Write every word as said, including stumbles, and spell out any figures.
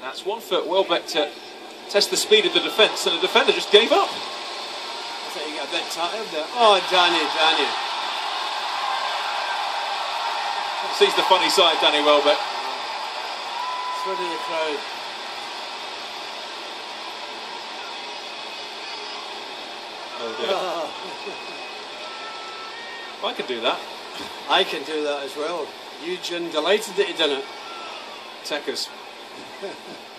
That's one for Welbeck to test the speed of the defence, and the defender just gave up. I think he got a bit tired there. Oh, Danny, Danny. Sees the funny side, Danny Welbeck. Through to the crowd. Oh dear. I can do that. I can do that as well. Eugene, delighted that he did it. Techers.